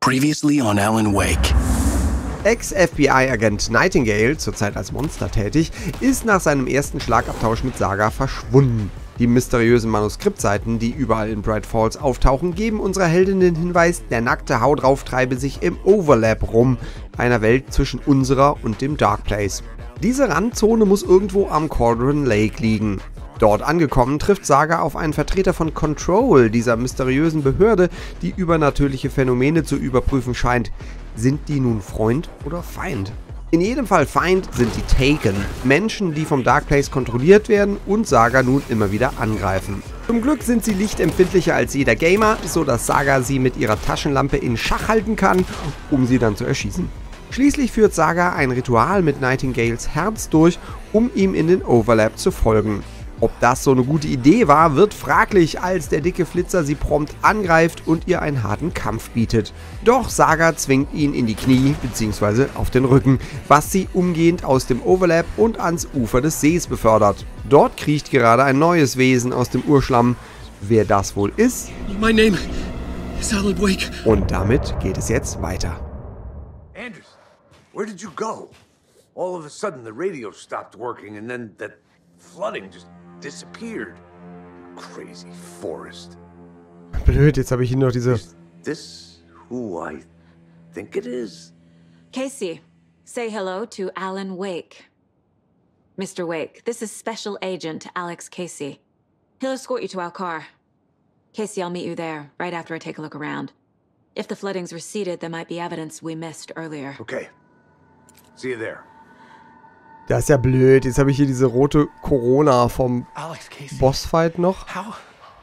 Previously on Alan Wake. Ex-FBI-Agent Nightingale, zurzeit als Monster tätig, ist nach seinem ersten Schlagabtausch mit Saga verschwunden. Die mysteriösen Manuskriptseiten, die überall in Bright Falls auftauchen, geben unserer Heldin den Hinweis, der nackte Haut drauf treibe sich im Overlap rum, einer Welt zwischen unserer und dem Dark Place. Diese Randzone muss irgendwo am Cauldron Lake liegen. Dort angekommen trifft Saga auf einen Vertreter von Control, dieser mysteriösen Behörde, die übernatürliche Phänomene zu überprüfen scheint. Sind die nun Freund oder Feind? In jedem Fall Feind sind die Taken, Menschen, die vom Dark Place kontrolliert werden und Saga nun immer wieder angreifen. Zum Glück sind sie lichtempfindlicher als jeder Gamer, sodass Saga sie mit ihrer Taschenlampe in Schach halten kann, um sie dann zu erschießen. Schließlich führt Saga ein Ritual mit Nightingales Herz durch, um ihm in den Overlap zu folgen. Ob das so eine gute Idee war, wird fraglich, als der dicke Flitzer sie prompt angreift und ihr einen harten Kampf bietet. Doch Saga zwingt ihn in die Knie bzw. auf den Rücken, was sie umgehend aus dem Overlap und ans Ufer des Sees befördert. Dort kriecht gerade ein neues Wesen aus dem Urschlamm. Wer das wohl ist? My name is Alan Wake. Und damit geht es jetzt weiter. Anderson, where did you go? All of a sudden the radio stopped working and then that flooding just disappeared. Crazy forest. Blöd, jetzt habe ich hier noch diese... Is this who I think it is? Casey, say hello to Alan Wake. Mr. Wake, this is Special Agent Alex Casey. He'll escort you to our car. Casey, I'll meet you there, right after I take a look around. If the flooding's receded, there might be evidence we missed earlier. Okay. See you there. Das ist ja blöd. Jetzt habe ich hier diese rote Corona vom Alex Casey. Bossfight noch. How?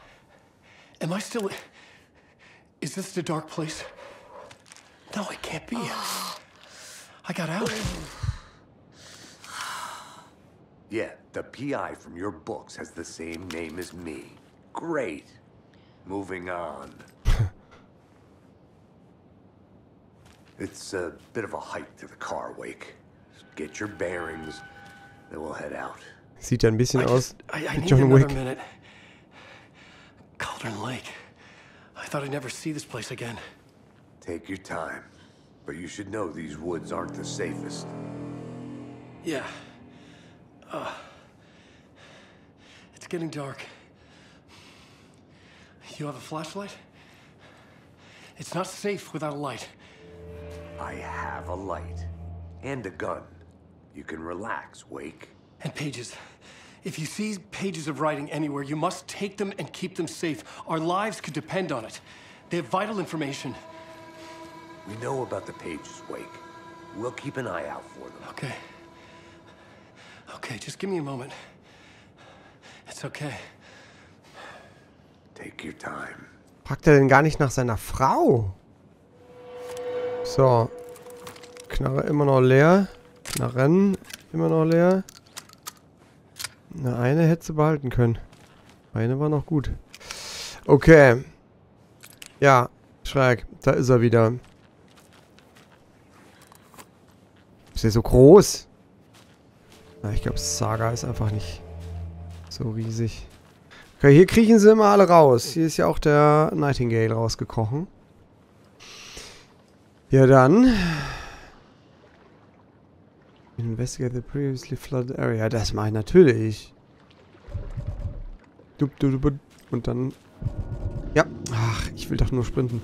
Am I still... Is this the dark place? No, it can't be. I got out. Yeah, the PI from your books has the same name as me. Great. Moving on. It's a bit of a hike to the car, Wake. Get your bearings, then we'll head out. Sieht ja ein bisschen aus I wie need John another Wick. minute. Cauldron Lake. I thought I'd never see this place again. Take your time, but you should know these woods aren't the safest. Yeah. It's getting dark. You have a flashlight? It's not safe without a light. I have a light and a gun. You can relax, Wake. And pages. If you see pages of writing anywhere, you must take them and keep them safe. Our lives could depend on it. They have vital information. We know about the pages, Wake. We'll keep an eye out for them. Okay. Okay, just give me a moment. It's okay. Take your time. Fragt er denn gar nicht nach seiner Frau? So. Knarre immer noch leer. Knarren immer noch leer. Na, eine hätte sie behalten können. Eine war noch gut. Okay. Ja, Schräg. Da ist er wieder. Ist der so groß? Na, ich glaube, Saga ist einfach nicht so riesig. Okay, hier kriechen sie immer alle raus. Hier ist ja auch der Nightingale rausgekrochen. Ja, dann. Investigate the previously flooded area. Das mache ich natürlich. Und dann... Ja. Ach, ich will doch nur sprinten.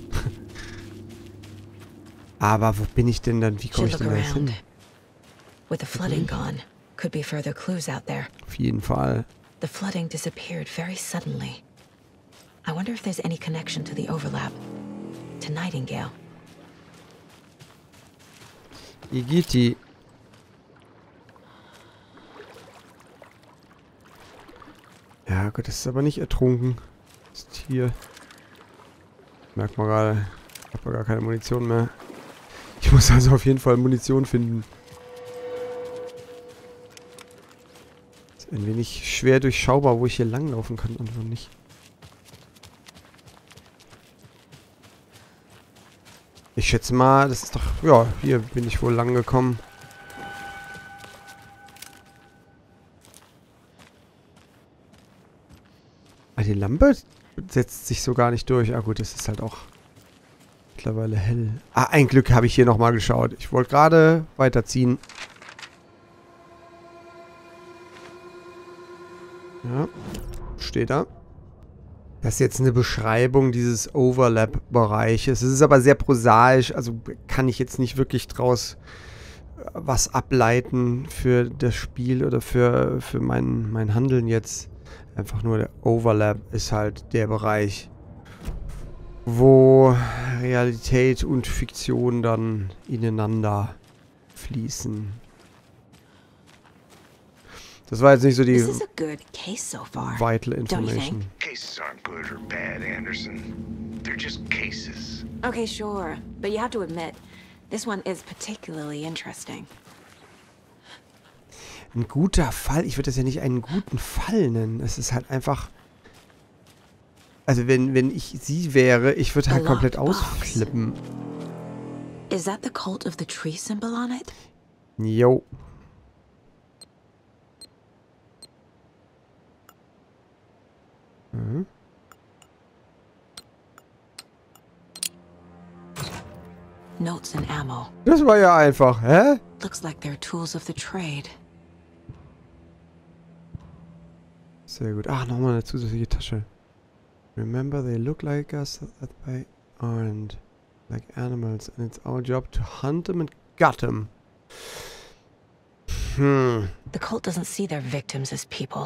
Aber wo bin ich denn dann? Wie komme ich denn da jetzt hin? With the flooding gone, could be further clues out there. Auf jeden Fall. The flooding disappeared very suddenly. I wonder if there's any connection to the overlap. To Nightingale. Igiti. Ja, Gott, das ist aber nicht ertrunken. Das ist hier. Merkt man gerade. Ich habe gar keine Munition mehr. Ich muss also auf jeden Fall Munition finden. Ist ein wenig schwer durchschaubar, wo ich hier langlaufen kann und wo nicht. Ich schätze mal, das ist doch... Ja, hier bin ich wohl lang gekommen. Ah, die Lampe setzt sich so gar nicht durch. Ah gut, das ist halt auch mittlerweile hell. Ah, ein Glück habe ich hier nochmal geschaut. Ich wollte gerade weiterziehen. Ja, steht da. Das ist jetzt eine Beschreibung dieses Overlap-Bereiches. Es ist aber sehr prosaisch, also kann ich jetzt nicht wirklich draus was ableiten für das Spiel oder für mein Handeln jetzt. Einfach nur der Overlap ist halt der Bereich, wo Realität und Fiktion dann ineinander fließen. Das war jetzt nicht so die vital information. Cases aren't good or bad, Anderson. They're just cases. Okay, sure. But you have to admit, this one is particularly interesting. Ein guter Fall? Ich würde das ja nicht einen guten Fall nennen. Es ist halt einfach... Also wenn ich sie wäre, ich würde halt komplett ausflippen. Is that the cult of the tree symbol on it? Jo. Mhm. Notes and ammo. Das war ja einfach, hä? Looks like they're tools of the trade. Sehr gut. Ach, nochmal eine zusätzliche Tasche. Remember, they look like us, that they aren't. Like animals, and it's our job to hunt them and gut them. The cult doesn't see their victims as people.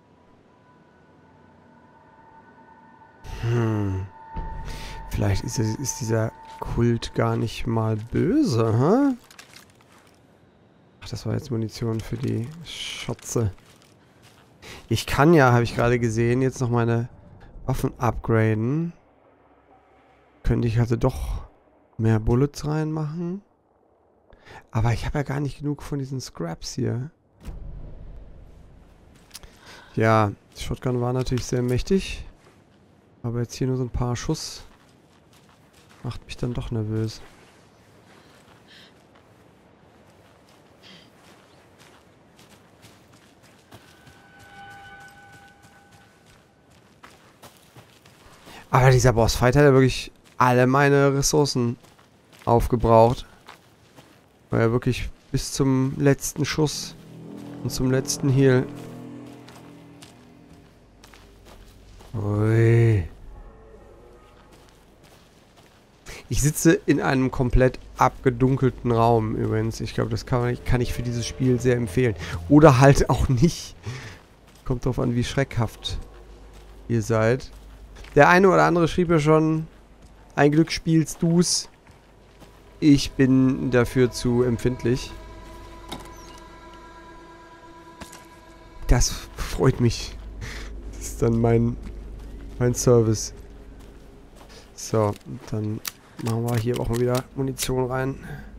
Vielleicht ist dieser Kult gar nicht mal böse, hä? Ach, das war jetzt Munition für die Schotze. Ich kann ja, habe ich gerade gesehen, jetzt noch meine Waffen upgraden. Könnte ich also doch mehr Bullets reinmachen. Aber ich habe ja gar nicht genug von diesen Scraps hier. Ja, die Shotgun war natürlich sehr mächtig. Aber jetzt hier nur so ein paar Schuss macht mich dann doch nervös. Aber dieser Bossfight hat ja wirklich alle meine Ressourcen aufgebraucht. War ja wirklich bis zum letzten Schuss und zum letzten Heal. Ui. Ich sitze in einem komplett abgedunkelten Raum übrigens. Ich glaube, das kann ich für dieses Spiel sehr empfehlen. Oder halt auch nicht. Kommt drauf an, wie schreckhaft ihr seid. Der eine oder andere schrieb ja schon, ein Glück spielst du's. Ich bin dafür zu empfindlich. Das freut mich. Das ist dann mein Service. So, dann machen wir hier auch mal wieder Munition rein.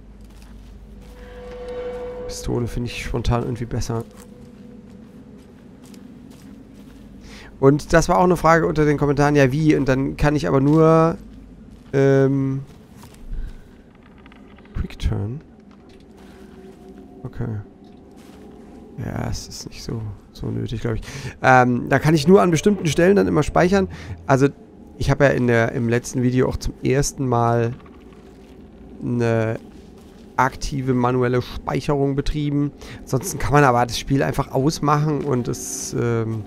Pistole finde ich spontan irgendwie besser. Und das war auch eine Frage unter den Kommentaren, ja wie? Und dann kann ich aber nur Quick Turn. Okay. Ja, es ist nicht so nötig, glaube ich. Da kann ich nur an bestimmten Stellen dann immer speichern. Also ich habe ja im letzten Video auch zum ersten Mal eine aktive manuelle Speicherung betrieben. Ansonsten kann man aber das Spiel einfach ausmachen und es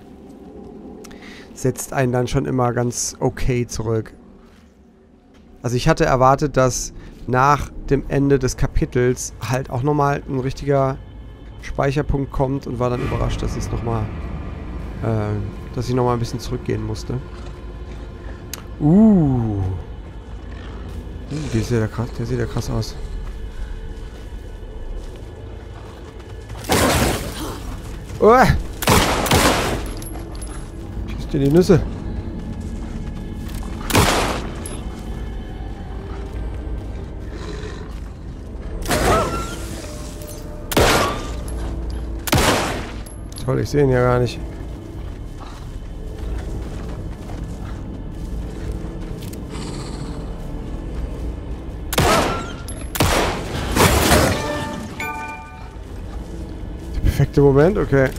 setzt einen dann schon immer ganz okay zurück. Also ich hatte erwartet, dass nach dem Ende des Kapitels halt auch nochmal ein richtiger Speicherpunkt kommt und war dann überrascht, dass es nochmal, dass ich nochmal ein bisschen zurückgehen musste. Der sieht ja krass aus. Oh! Schießt dir die Nüsse. Toll, ich sehe ihn ja gar nicht. Der perfekte Moment, okay.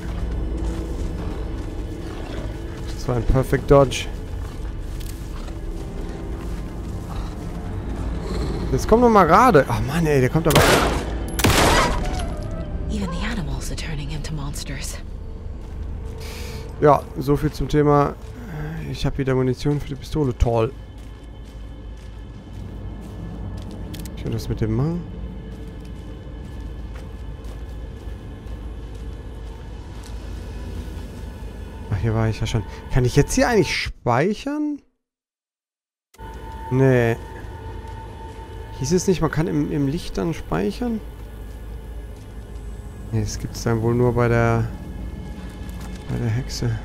Das war ein Perfect Dodge. Jetzt komm doch mal gerade. Ach Mann, ey, der kommt aber... Even the animals are turning into monsters. Ja, so viel zum Thema. Ich habe wieder Munition für die Pistole. Toll. Ich kann das mit dem machen. Ach, hier war ich ja schon. Kann ich jetzt hier eigentlich speichern? Nee. Hieß es nicht, man kann im Licht dann speichern? Nee, das gibt es dann wohl nur bei der Hexe.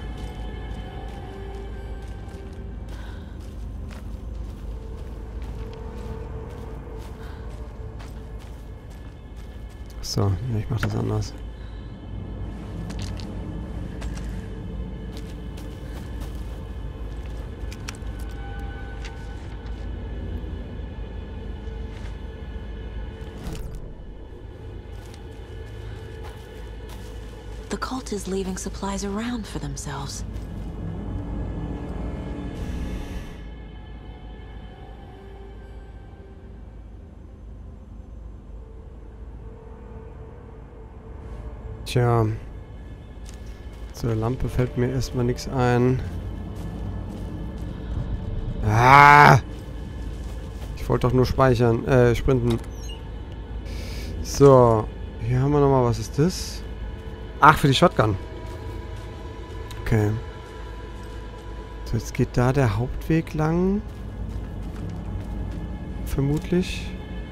So, ja, ich mach das anders. The cult is leaving supplies around for themselves. Tja. Zur Lampe fällt mir erstmal nichts ein. Ah! Ich wollte doch nur speichern. Sprinten. So. Hier haben wir nochmal. Was ist das? Ach, für die Shotgun. Okay. So, jetzt geht da der Hauptweg lang. Vermutlich.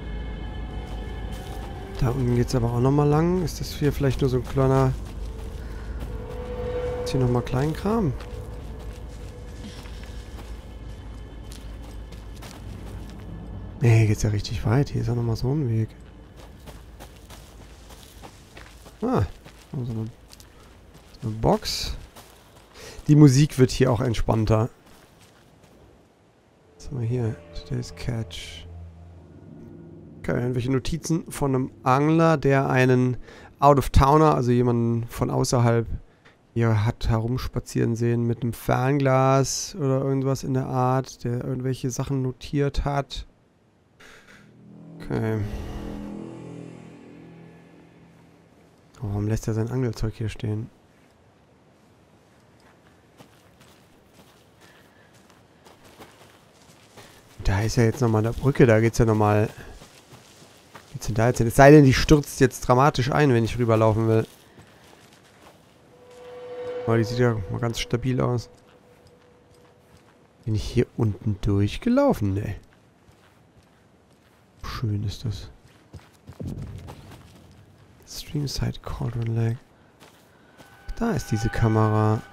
Da unten geht es aber auch nochmal lang. Ist das hier vielleicht nur so ein kleiner... Ist hier nochmal Kleinkram? Nee, geht's ja richtig weit. Hier ist ja nochmal so ein Weg. Ah, so eine Box. Die Musik wird hier auch entspannter. Was haben wir hier? Today's Catch. Okay, irgendwelche Notizen von einem Angler, der einen Out-of-Towner, also jemanden von außerhalb, hier hat herumspazieren sehen mit einem Fernglas oder irgendwas in der Art, der irgendwelche Sachen notiert hat. Okay. Oh, warum lässt er sein Angelzeug hier stehen? Da ist ja jetzt nochmal eine Brücke, da geht's ja nochmal... Geht's denn da jetzt hin? Es sei denn, die stürzt jetzt dramatisch ein, wenn ich rüberlaufen will. Aber die sieht ja mal ganz stabil aus. Bin ich hier unten durchgelaufen? Nee. Schön ist das. Streamside Cauldron Lake. Da ist diese Kamera.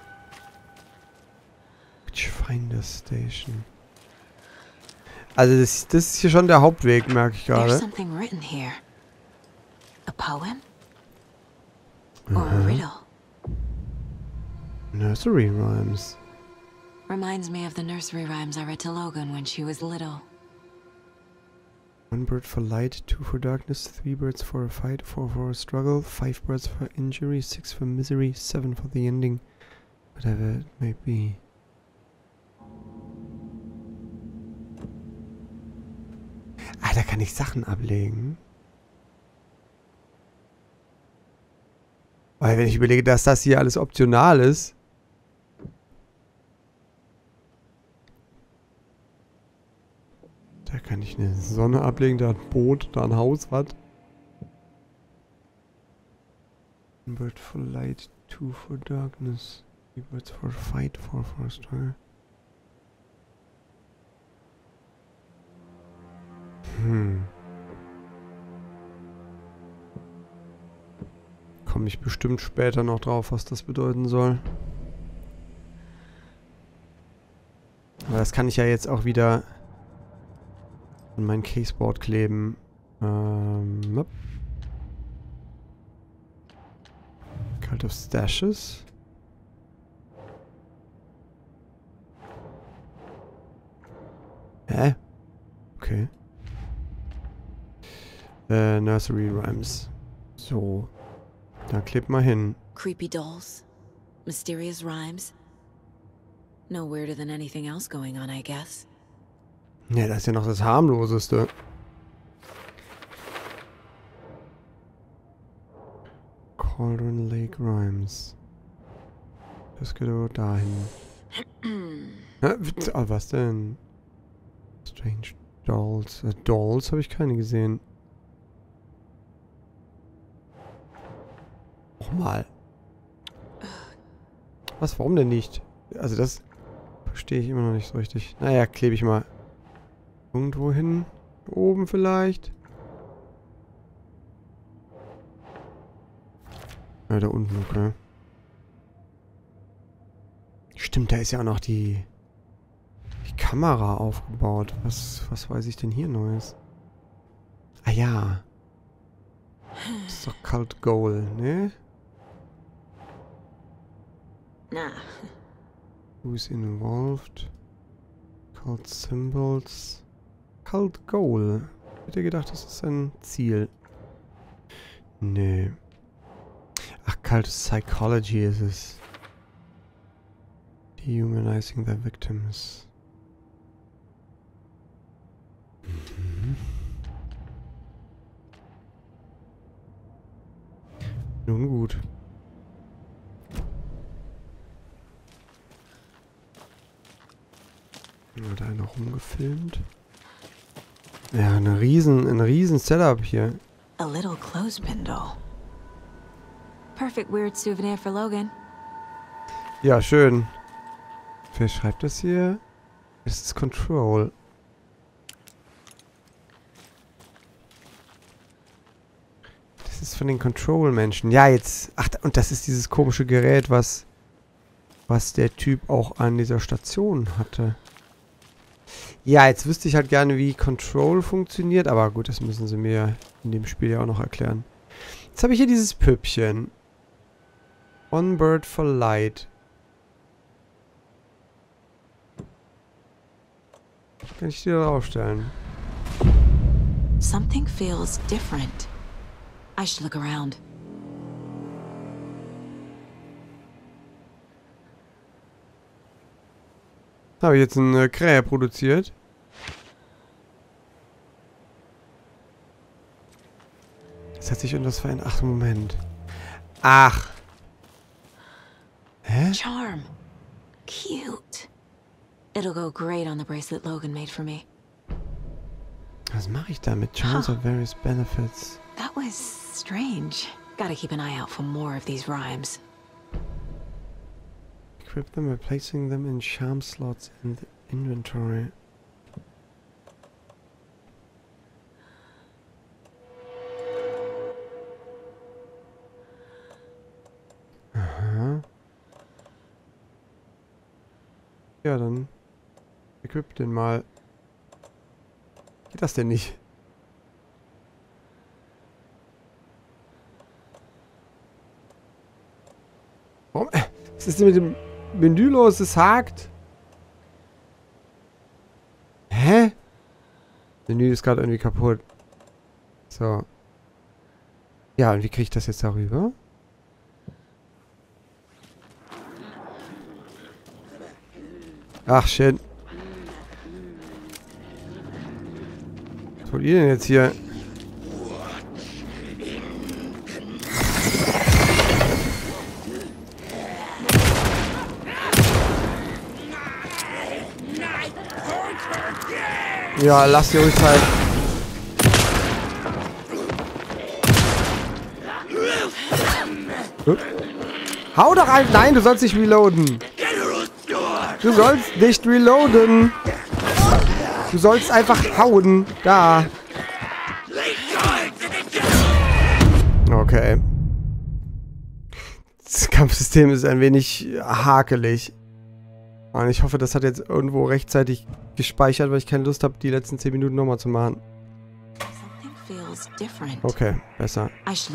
Witchfinder Station. Also das ist hier schon der Hauptweg, merke ich There's gerade. something written here. A poem? Or a riddle? Nursery Rhymes. Reminds me of the nursery rhymes I read to Logan when she was little. 1 bird for light, 2 for darkness, 3 birds for a fight, 4 for a struggle, 5 birds for injury, 6 for misery, 7 for the ending. Whatever it may be. Ah, da kann ich Sachen ablegen. Weil wenn ich überlege, dass das hier alles optional ist. Da kann ich eine Sonne ablegen, da ein Boot, da ein Haus, was? 1 bird for light, 2 for darkness, 3 birds for fight, 4 for struggle. Komme ich bestimmt später noch drauf, was das bedeuten soll. Aber das kann ich ja jetzt auch wieder an mein Caseboard kleben. Cult of Stashes. Hä? Okay. Nursery Rhymes. So. Da klebt mal hin. Creepy dolls. Mysterious rhymes. No weirder than anything else going on, I guess. Ja, das ist ja noch das harmloseste. Cauldron Lake Rhymes. Das geht aber dahin. Was denn? Strange Dolls. Dolls habe ich keine gesehen. Nochmal. Was? Warum denn nicht? Also das verstehe ich immer noch nicht so richtig. Naja, klebe ich mal irgendwo hin. Oben vielleicht. Ja, da unten, okay. Stimmt, da ist ja auch noch die Kamera aufgebaut. Was weiß ich denn hier Neues? Ah ja. Das ist doch Cult Goal, ne? Nah. Who's involved? Cult Symbols. Cult Goal. Hätte gedacht, das ist ein Ziel. Nee. Ach, Cult Psychology ist es. Dehumanizing the victims. Mhm. Nun gut. Wird einer rumgefilmt? Ja, ein riesen Setup hier. A little clothespin doll. Perfect weird souvenir for Logan. Ja, schön. Wer schreibt das hier? Das ist Control. Das ist von den Control-Menschen. Ja, jetzt... Ach, und das ist dieses komische Gerät, was der Typ auch an dieser Station hatte. Ja, jetzt wüsste ich halt gerne, wie Control funktioniert. Aber gut, das müssen sie mir in dem Spiel ja auch noch erklären. Jetzt habe ich hier dieses Püppchen. On Bird for Light. Kann ich die da draufstellen? Something feels different. I should look around. Habe ich jetzt einen Krähe produziert? Das hat sich irgendwas verändert. Ach, Moment. Ach. Hä? Charm. Cute. It'll go great on the bracelet Logan made for me. Was mache ich damit? Charms have various benefits. That was strange. Gotta keep an eye out for more of these rhymes. Equip them by placing them in charm slots in the inventory. Aha. Ja, dann equip den mal. Geht das denn nicht? Warum? Was ist denn mit dem Menü los? Es hakt. Hä? Das Menü ist gerade irgendwie kaputt. So. Ja, und wie kriege ich das jetzt darüber? Ach, shit. Was wollt ihr denn jetzt hier? Ja, lass dir ruhig Zeit. Hau doch ein! Nein, du sollst nicht reloaden. Du sollst nicht reloaden. Du sollst einfach hauen. Da. Okay. Das Kampfsystem ist ein wenig hakelig. Und ich hoffe, das hat jetzt irgendwo rechtzeitig gespeichert, weil ich keine Lust habe, die letzten 10 Minuten nochmal zu machen. Okay, besser.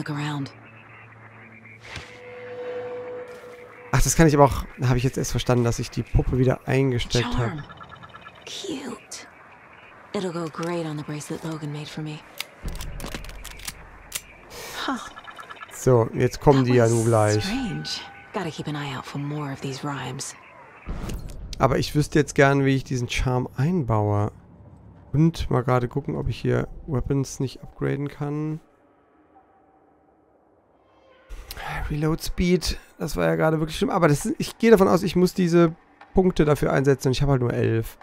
Ach, das kann ich aber auch... Habe ich jetzt erst verstanden, dass ich die Puppe wieder eingesteckt habe. Cute. It'll go great on the bracelet Logan made for me. So, jetzt kommen die ja nun gleich. Gotta keep an eye out for more of these rhymes. Aber ich wüsste jetzt gern, wie ich diesen Charm einbaue. Und mal gerade gucken, ob ich hier Weapons nicht upgraden kann. Reload Speed. Das war ja gerade wirklich schlimm. Aber das ist, ich gehe davon aus, ich muss diese Punkte dafür einsetzen. Und ich habe halt nur 11.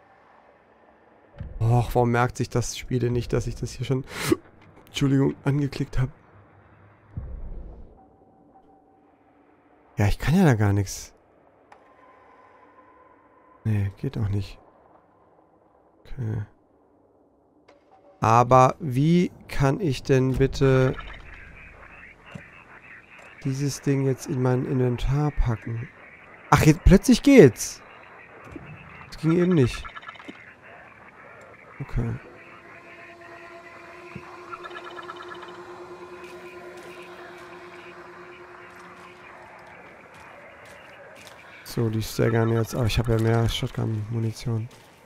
Och, warum merkt sich das Spiel denn nicht, dass ich das hier schon, Entschuldigung, angeklickt habe? Ja, ich kann ja da gar nichts. Nee, geht auch nicht. Okay. Aber wie kann ich denn bitte dieses Ding jetzt in mein Inventar packen? Ach, jetzt plötzlich geht's. Das ging eben nicht. Okay. So, die ist sehr gerne jetzt. Aber ich habe ja mehr Shotgun-Munition.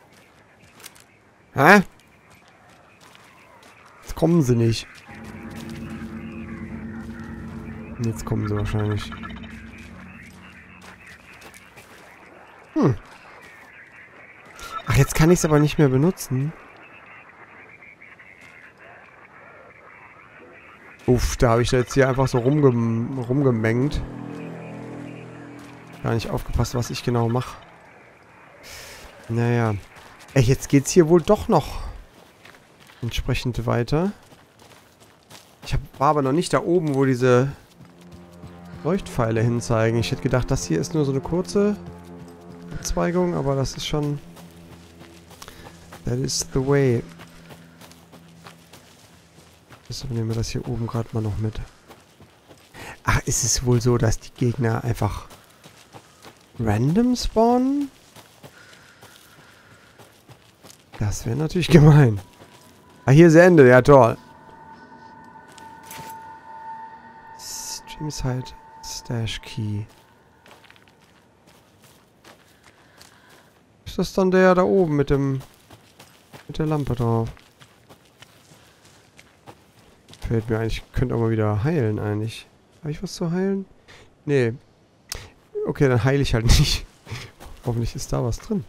Hä? Jetzt kommen sie nicht. Jetzt kommen sie wahrscheinlich. Ach, jetzt kann ich es aber nicht mehr benutzen. Uff, da habe ich jetzt hier einfach so rumgemengt. Gar nicht aufgepasst, was ich genau mache. Naja. Ey, jetzt geht's hier wohl doch noch entsprechend weiter. War aber noch nicht da oben, wo diese Leuchtpfeile hinzeigen. Ich hätte gedacht, das hier ist nur so eine kurze Abzweigung, aber das ist schon... That is the way. Deshalb nehmen wir das hier oben gerade mal noch mit. Ach, ist es wohl so, dass die Gegner einfach random spawnen? Das wäre natürlich gemein. Ah, hier ist Ende. Ja, toll. Streamside Stash Key. Ist das dann der da oben mit dem... mit der Lampe drauf? Fällt mir eigentlich... Ich könnte auch mal wieder heilen eigentlich. Habe ich was zu heilen? Nee. Okay, dann heile ich halt nicht. Hoffentlich ist da was drin.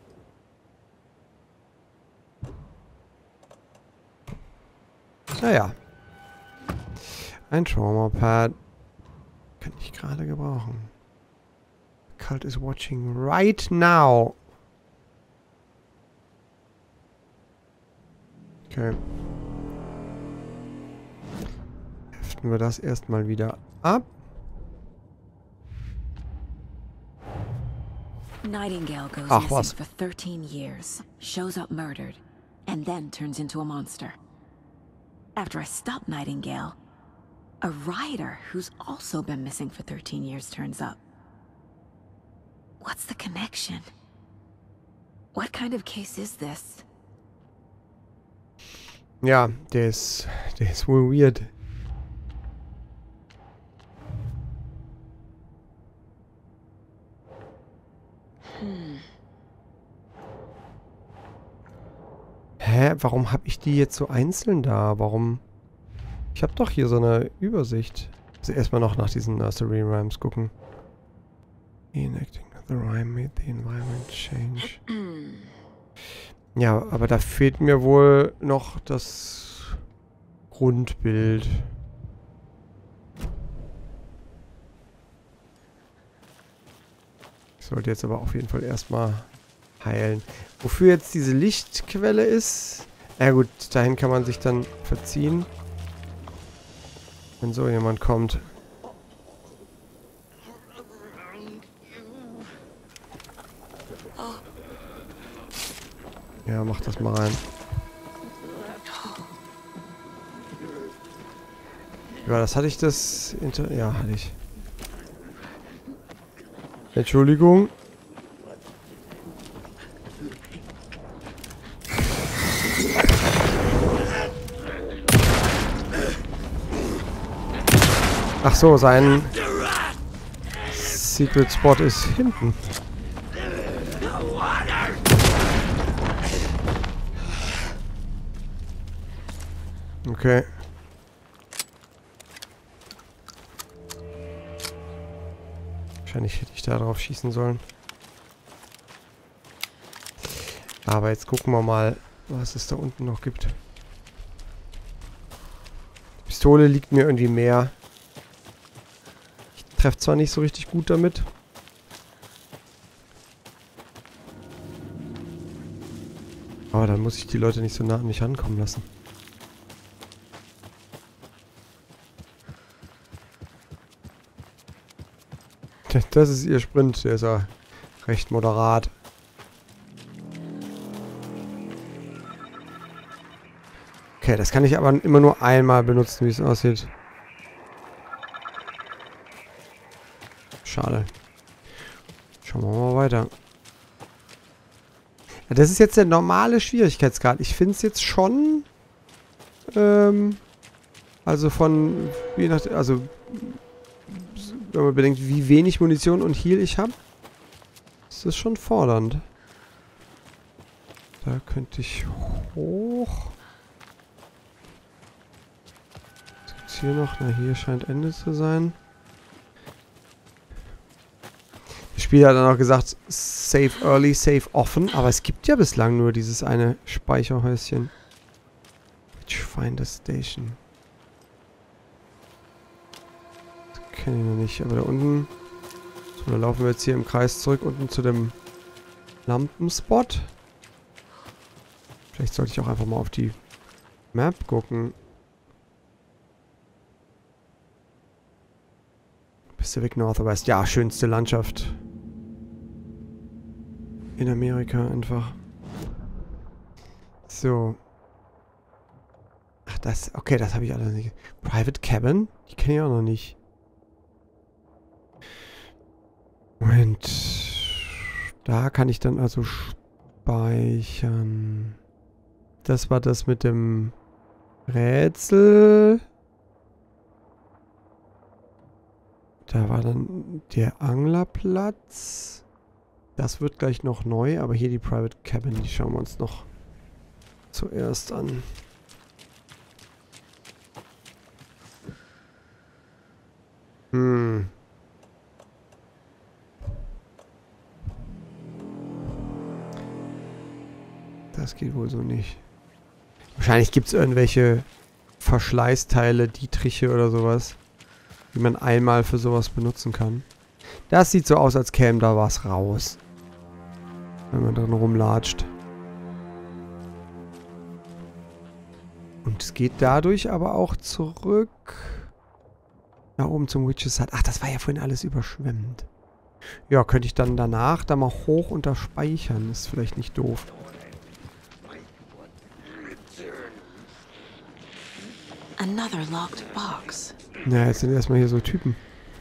Naja. Ein Trauma-Pad. Kann ich gerade gebrauchen. Cult is watching right now. Okay. Heften wir das erstmal wieder ab. Nightingale goes Ach, missing was? for 13 years, shows up murdered, and then turns into a monster. After I stop Nightingale, a rider who's also been missing for 13 years turns up. What's the connection? What kind of case is this? Ja, der ist wohl weird. Hä? Warum habe ich die jetzt so einzeln da? Warum? Ich habe doch hier so eine Übersicht. Also erstmal noch nach diesen Nursery Rhymes gucken. Enacting the rhyme made the environment change. Ja, aber da fehlt mir wohl noch das Grundbild. Ich sollte jetzt aber auf jeden Fall erstmal heilen. Wofür jetzt diese Lichtquelle ist? Ja gut, dahin kann man sich dann verziehen. Wenn so jemand kommt. Ja, mach das mal rein. Ja, das hatte ich das... Ja, hatte ich. Entschuldigung. Ach so, sein Secret Spot ist hinten. Okay. Wahrscheinlich hätte ich da drauf schießen sollen. Aber jetzt gucken wir mal, was es da unten noch gibt. Die Pistole liegt mir irgendwie mehr. treffe zwar nicht so richtig gut damit. Aber dann muss ich die Leute nicht so nah an mich rankommen lassen. Das ist ihr Sprint, der ist ja recht moderat. Okay, das kann ich aber immer nur einmal benutzen, wie es aussieht. Schade. Schauen wir mal weiter. Ja, das ist jetzt der normale Schwierigkeitsgrad. Ich finde es jetzt schon... also von... Also... Wenn man bedenkt, wie wenig Munition und Heal ich habe, ist das schon fordernd. Da könnte ich hoch. Was gibt's hier noch? Na, hier scheint Ende zu sein. Das Spiel hat dann auch gesagt, save early, save often. Aber es gibt ja bislang nur dieses eine Speicherhäuschen. Witchfinder Station. Kenne ich noch nicht, aber da unten... So, da laufen wir jetzt hier im Kreis zurück, unten zu dem Lampenspot. Vielleicht sollte ich auch einfach mal auf die Map gucken. Pacific Northwest. Ja, schönste Landschaft. In Amerika einfach. So. Ach, das... Okay, das habe ich alles nicht... Private Cabin? Die kenne ich auch noch nicht. Moment. Da kann ich dann also speichern. Das war das mit dem Rätsel. Da war dann der Anglerplatz. Das wird gleich noch neu, aber hier die Private Cabin, die schauen wir uns noch zuerst an. Das geht wohl so nicht. Wahrscheinlich gibt es irgendwelche Verschleißteile, Dietriche oder sowas, die man einmal für sowas benutzen kann. Das sieht so aus, als käme da was raus, wenn man drin rumlatscht. Und es geht dadurch aber auch zurück nach oben zum Witch's Hut. Ach, das war ja vorhin alles überschwemmt. Ja, könnte ich dann danach da mal hoch unter speichern. Ist vielleicht nicht doof. Another locked box. Ja, jetzt sind erstmal hier so Typen.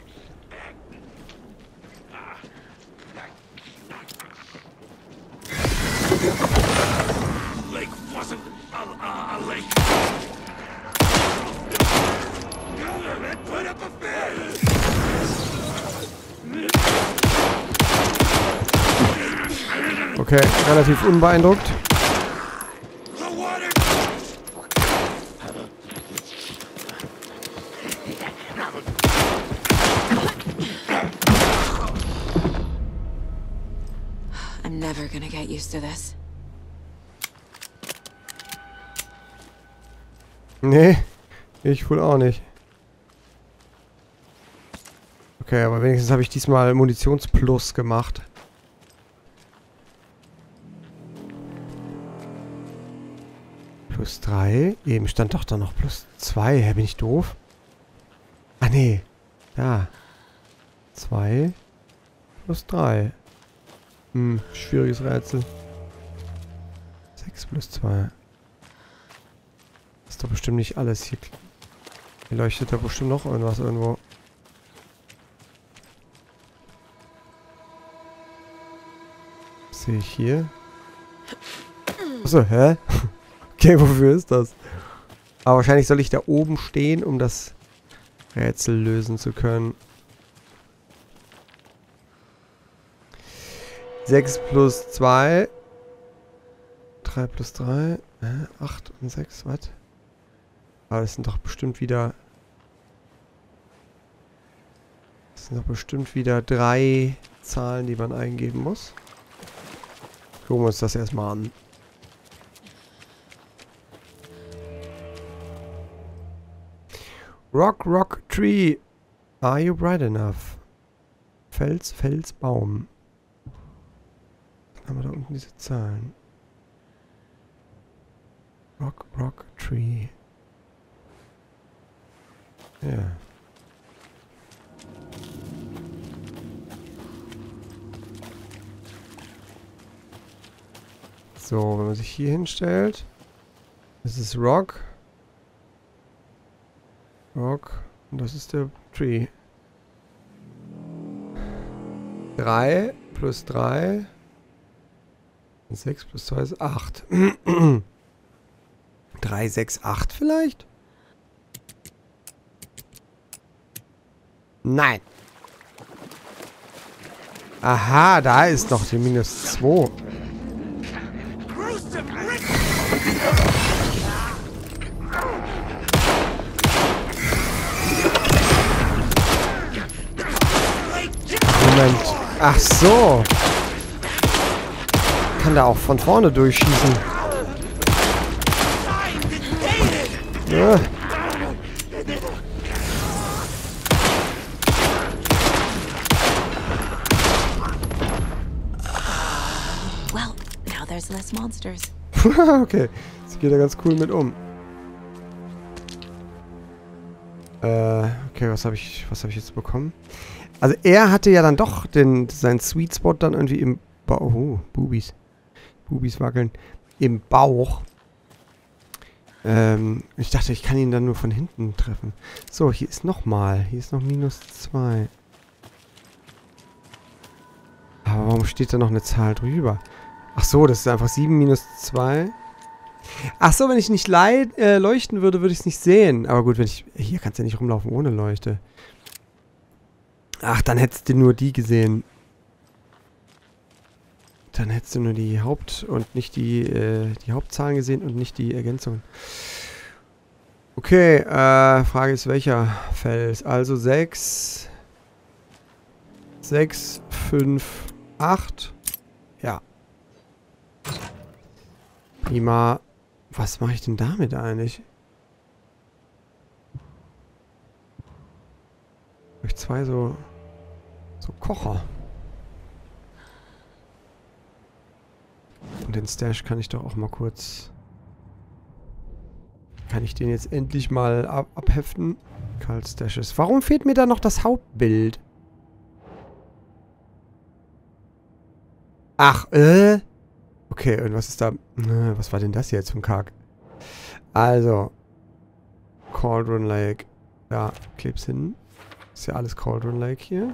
Lake wasn't a lake. Put up a fence. Okay, relativ unbeeindruckt. I'm never gonna get used to this. Nee, ich wohl auch nicht. Okay, aber wenigstens habe ich diesmal Munitionsplus gemacht. +3. Eben stand doch da noch +2. Hä, bin ich doof? Ah, nee. Da. 2 +3. Schwieriges Rätsel. 6 +2. Das ist doch bestimmt nicht alles. Hier leuchtet da bestimmt noch irgendwas irgendwo. Was sehe ich hier? Achso, hä? Okay, wofür ist das? Aber wahrscheinlich soll ich da oben stehen, um das Rätsel lösen zu können. 6 +2. 3 +3. 8 und 6, was? Aber das sind doch bestimmt wieder... Das sind doch bestimmt wieder 3 Zahlen, die man eingeben muss. Gucken wir uns das erstmal an. Rock, Rock, Tree. Are you bright enough? Fels, Fels, Baum. Dann haben wir da unten diese Zahlen. Rock, Rock, Tree. Ja. So, wenn man sich hier hinstellt. Das ist Rock. Rock. Und das ist der Tree. 3 plus 3. 6 plus 2 ist 8. 3, 6, 8 vielleicht? Nein. Aha, da ist noch die minus 2. Moment. Ach so. Kann da auch von vorne durchschießen. Ja. Well, now there's less monsters. Okay. Jetzt geht er ganz cool mit um. Okay, was habe ich jetzt bekommen? Also er hatte ja dann doch seinen Sweet Spot dann irgendwie im Bauch. Oh, Bubis. Bubis wackeln. Im Bauch. Ich dachte, ich kann ihn dann nur von hinten treffen. So, hier ist nochmal. Hier ist noch minus 2. Aber warum steht da noch eine Zahl drüber? Ach so, das ist einfach 7 minus 2. Ach so, wenn ich nicht leuchten würde, würde ich es nicht sehen. Aber gut, wenn ich... Hier kannst du ja nicht rumlaufen ohne Leuchte. Ach, dann hättest du nur die gesehen. Dann hättest du nur die Haupt- und nicht die Hauptzahlen gesehen und nicht die Ergänzungen. Okay, Frage ist welcher Fels? Also 6, 5, 8. Ja. Prima. Was mache ich denn damit eigentlich? Habe ich 2 so Kocher. Und den Stash kann ich doch auch mal kurz... Kann ich den jetzt endlich mal abheften? Carl Stashes. Warum fehlt mir da noch das Hauptbild? Ach, Okay, und was ist da... Was war denn das jetzt vom Kack? Also. Cauldron Lake. Da, kleb's hin. Ist ja alles Cauldron Lake hier.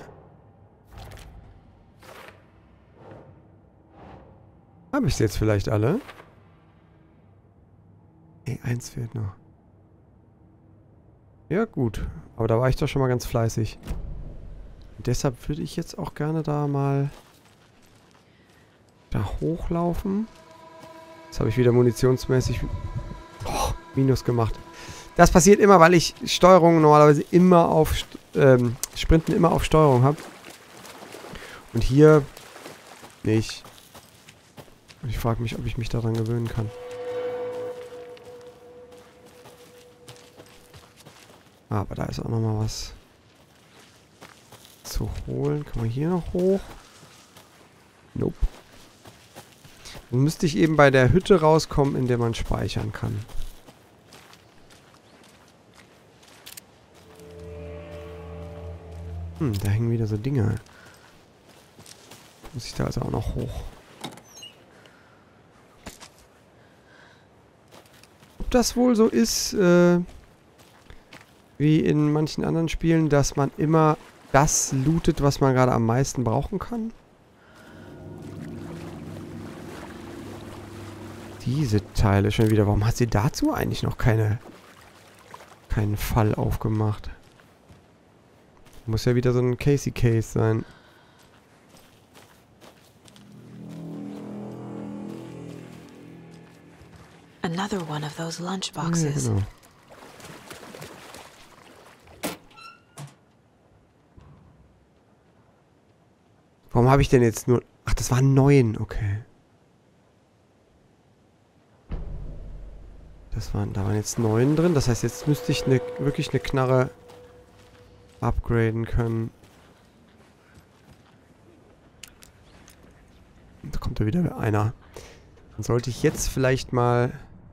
Habe ich sie jetzt vielleicht alle? Ey, 1 fehlt noch. Ja, gut. Aber da war ich doch schon mal ganz fleißig. Und deshalb würde ich jetzt auch gerne da mal da hochlaufen. Jetzt habe ich wieder munitionsmäßig Minus gemacht. Das passiert immer, weil ich Steuerung normalerweise immer auf Sprinten immer auf Steuerung habe. Und hier nicht. Und ich frage mich, ob ich mich daran gewöhnen kann. Aber da ist auch nochmal was zu holen. Kann man hier noch hoch? Nope. Dann müsste ich eben bei der Hütte rauskommen, in der man speichern kann. Da hängen wieder so Dinge. Muss ich da also auch noch hoch. Ob das wohl so ist, wie in manchen anderen Spielen, dass man immer das lootet, was man gerade am meisten brauchen kann? Diese Teile schon wieder. Warum hat sie dazu eigentlich noch keinen Fall aufgemacht? Muss ja wieder so ein Casey-Case sein. Another one of those lunchboxes. Ja, genau. Warum habe ich denn jetzt nur... Ach, das waren 9, okay. Da waren jetzt 9 drin. Das heißt, jetzt müsste ich wirklich eine Knarre upgraden können. Da kommt da wieder einer. Dann sollte ich jetzt vielleicht mal...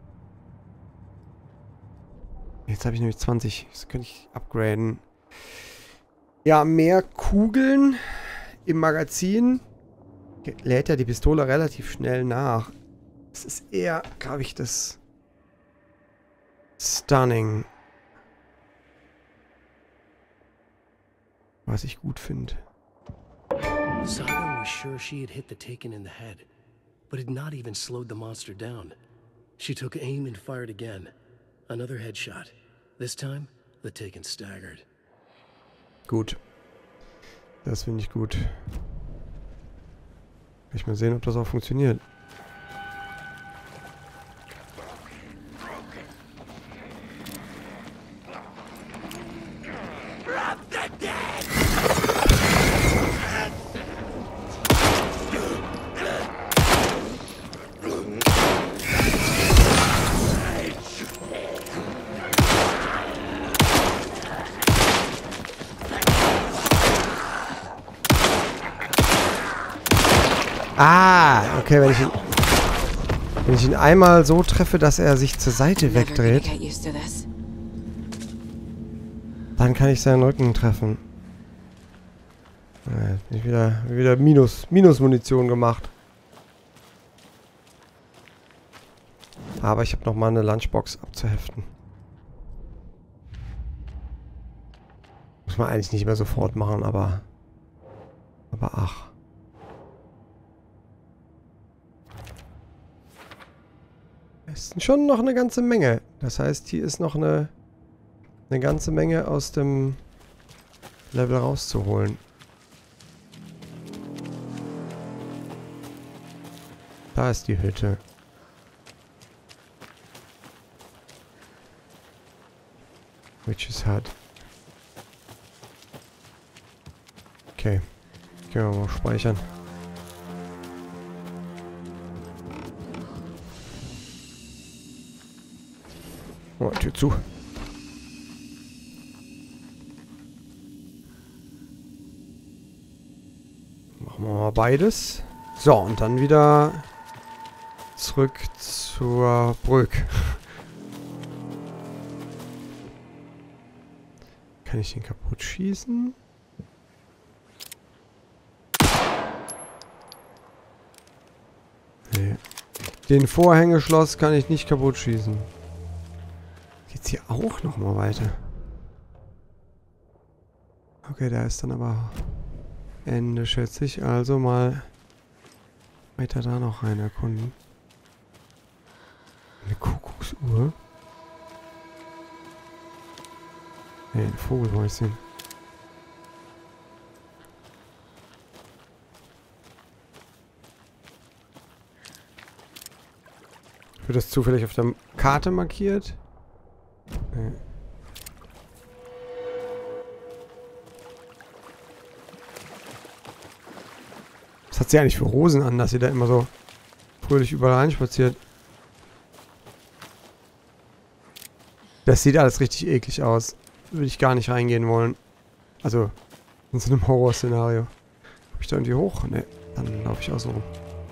Jetzt habe ich nämlich 20. Das könnte ich upgraden. Ja, mehr Kugeln im Magazin. Lädt ja die Pistole relativ schnell nach. Das ist eher, glaube ich, das Stunning. Was ich gut finde. Saga was sure she had hit the Taken in the head, but had not even slowed the monster down. She took aim and fired again. Another headshot. This time, the Taken staggered. Gut. Das finde ich gut. Kann ich mal sehen, ob das auch funktioniert. Ah, okay, wenn ich ihn einmal so treffe, dass er sich zur Seite wegdreht, dann kann ich seinen Rücken treffen. Jetzt bin ich wieder Minus-Munition gemacht. Aber ich habe noch mal eine Lunchbox abzuheften. Muss man eigentlich nicht mehr sofort machen, aber ach. Es ist schon noch eine ganze Menge. Das heißt, hier ist noch eine ganze Menge aus dem Level rauszuholen. Da ist die Hütte. Witch's Hut. Okay. Können wir mal speichern. Oh, Tür zu. Machen wir mal beides. So, und dann wieder zurück zur Brücke. Kann ich den kaputt schießen? Nee. Den Vorhängeschloss kann ich nicht kaputt schießen. Geht's hier auch nochmal weiter? Okay, da ist dann aber Ende, schätze ich. Also mal weiter da noch rein erkunden. Eine Kuckucksuhr. Ne, ein Vogelhäuschen. Wird das zufällig auf der Karte markiert? Nee. Was hat sie eigentlich für Rosen an, dass sie da immer so fröhlich überall reinspaziert? Das sieht alles richtig eklig aus. Würde ich gar nicht reingehen wollen. Also, in so einem Horrorszenario. Komm ich da irgendwie hoch? Ne, dann laufe ich auch so rum.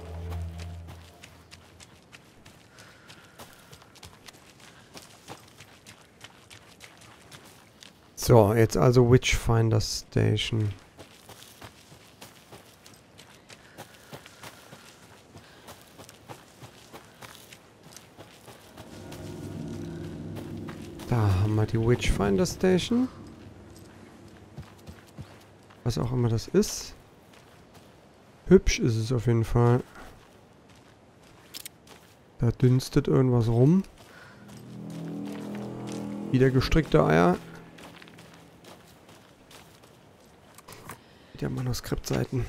So, jetzt also Witchfinder Station. Da haben wir die Witchfinder Station. Was auch immer das ist. Hübsch ist es auf jeden Fall. Da dünstet irgendwas rum. Wieder gestrickte Eier. Der Manuskriptseiten.